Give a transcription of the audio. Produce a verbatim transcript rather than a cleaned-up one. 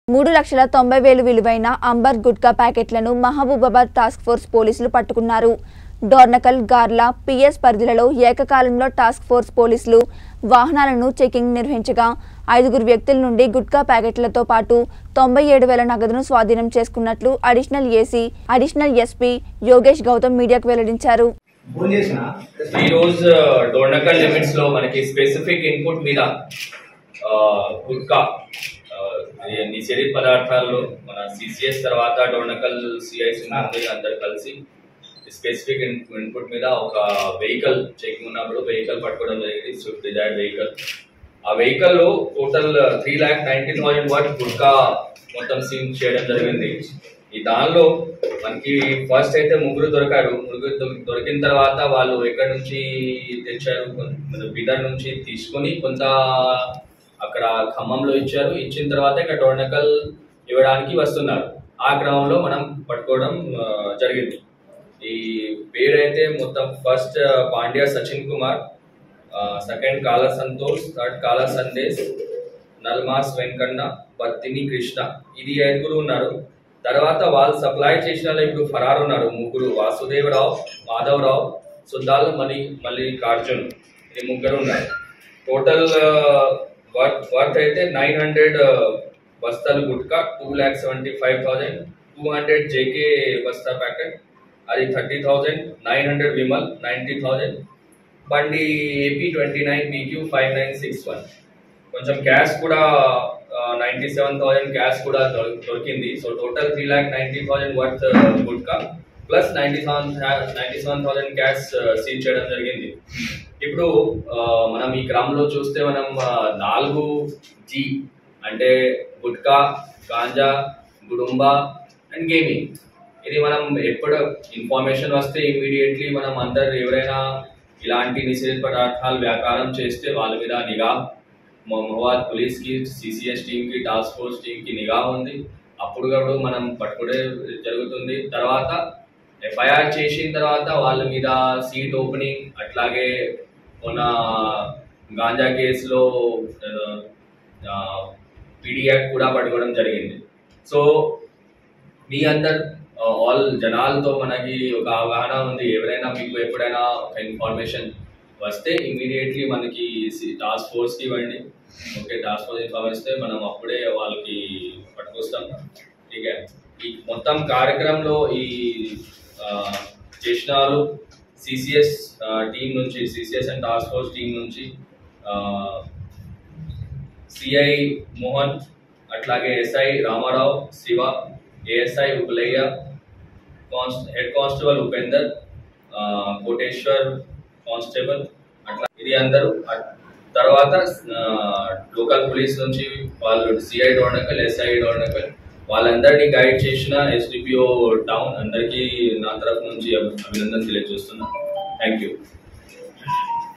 మూడు లక్షల తొంభై వేలు విలువైన అంబర్ గుట్కా ప్యాకెట్లను మహబూబాబాద్ టాస్క్ ఫోర్స్ పోలీసులు పట్టుకున్నారు. డోర్నకల్, గార్ల, పిఎస్ పరిధిలో ఏకకాలంలో టాస్క్ ఫోర్స్ పోలీసులు వాహనాలను చెకింగ్ నిర్వహించగా ఐదుగురు వ్యక్తుల నుండి గుట్కా ప్యాకెట్లతో పాటు తొంభై ఏడు వేల నగదును స్వాధీనం చేసుకున్నట్లు additional AC additional SP Yogesh Gautam మీడియాకు వెల్లడించారు. ఈ రోజు డోర్నకల్ లిమిట్స్ లో మనకి స్పెసిఫిక్ ఇన్పుట్ మీద గుట్కా నిషేధిత పదార్థాల్లో మన సిసిఎస్ తర్వాత డోర్నకల్ సిఐసి అందరు కలిసి స్పెసిఫిక్ ఇన్పుట్ మీద ఒక వెహికల్ చెకింగ్ ఉన్నప్పుడు వెహికల్ పట్టుకోవడం జరిగింది. Swift Dzire vehicle. ఆ వెహికల్ లో total three lakh ninety thousand worth gutka మొత్తం సీన్ చేయడం జరిగింది. ఈ దానిలో మనకి ఫస్ట్ అయితే ముగ్గురు దొరికారు. ముగ్గురు దొరికిన తర్వాత వాళ్ళు ఎక్కడి నుంచి తెచ్చారు, బిదర్ నుంచి తీసుకొని కొంత అక్కడ ఖమ్మంలో ఇచ్చారు. ఇచ్చిన తర్వాత ఇక్కడ డోర్నకల్ ఇవ్వడానికి వస్తున్నారు. ఆ క్రమంలో మనం పట్టుకోవడం జరిగింది. ఈ పేరైతే మొత్తం first Pandya Sachin Kumar, second Kala Santosh, third కాలా సందేశ్, నల్మాస్ వెంకన్న, బత్తిని కృష్ణ, ఇది ఐదుగురు ఉన్నారు. తర్వాత వాళ్ళు సప్లై చేసిన ఇప్పుడు ఫరారు ఉన్నారు ముగ్గురు, వాసుదేవరావు, మాధవరావు, సుద్దాల మలి మల్లికార్జున్, ఇది ముగ్గురు ఉన్నారు. టోటల్ వర్త్ వర్త్ అయితే నైన్ హండ్రెడ్ బస్తాలు gutka, two lakh seventy five thousand, two hundred JK బస్తా ప్యాకెట్, అది thirty thousand, nine hundred Vimal, ninety thousand, బండి AP twenty nine PQ five nine six one. కొంచెం క్యాష్ కూడా నైంటీ సెవెన్ థౌజండ్ క్యాష్ కూడా దొరికింది. So total three lakh ninety thousand worth gutka plus ninety seven ninety seven thousand cash seize చేయడం జరిగింది. ఇప్పుడు మనం ఈ క్రమంలో చూస్తే మనం నాలుగు జీ అంటే గుట్కా, గాంజా, గుడుంబా అండ్ గేమింగ్, ఇది మనం ఎప్పుడు ఇన్ఫర్మేషన్ వస్తే ఇమీడియట్లీ మనం అందరు ఎవరైనా ఇలాంటి నిషేధిత పదార్థాలు వ్యాపారం చేస్తే వాళ్ళ మీద నిఘా మహబాద్ పోలీస్కి, సిసిఎస్ టీమ్కి, టాస్క్ ఫోర్స్ టీమ్కి నిఘా ఉంది. అప్పుడుగప్పుడు మనం పట్టుకునే జరుగుతుంది. తర్వాత ఎఫ్ఐఆర్ చేసిన తర్వాత వాళ్ళ మీద సీట్ ఓపెనింగ్, అట్లాగే ఉన్న గాంజా కేసులో పీడియాక్ కూడా పట్టుకోవడం జరిగింది. సో మీ అందరు ఆల్ జనాలతో మనకి ఒక అవగాహన ఉంది. ఎవరైనా మీకు ఎప్పుడైనా ఒక ఇన్ఫర్మేషన్ వస్తే ఇమీడియట్లీ మనకి టాస్క్ ఫోర్స్కి ఇవ్వండి. ఓకే, టాస్క్ ఫోర్స్ ఇన్ఫార్మ్ ఇస్తే మనం అప్పుడే వాళ్ళకి పట్టుకొస్తాం. ఠీకే. ఈ మొత్తం కార్యక్రమంలో ఈ చేసిన వాళ్ళు సిసిఎస్ టీం నుంచి, CCS and task force team నుంచి సిఐ మోహన్, అట్లాగే SI Ramarao, Shiva, ASI Ugulaiah, head constable Upender, Koteshwar constable, అట్లా ఇది అందరూ. తర్వాత లోకల్ పోలీస్ నుంచి వాళ్ళు సిఐ డోర్నకల్, ఎస్ఐ డోర్నకల్, వాళ్ళందరినీ గైడ్ చేసిన ఎస్డిపిఓ టౌన్ అందరికీ నా తరఫు నుంచి అభినందన తెలియజేస్తున్నాను. Thank you.